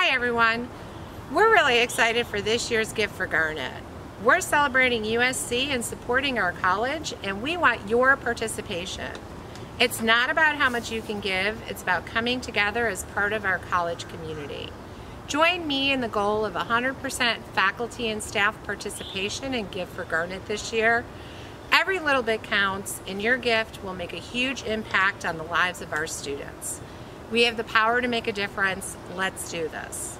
Hi everyone. We're really excited for this year's gift for Garnet. We're celebrating USC and supporting our college, and we want your participation. It's not about how much you can give, it's about coming together as part of our college community. Join me in the goal of 100% faculty and staff participation in Gift for Garnet this year. Every little bit counts, and your gift will make a huge impact on the lives of our students. We have the power to make a difference. Let's do this.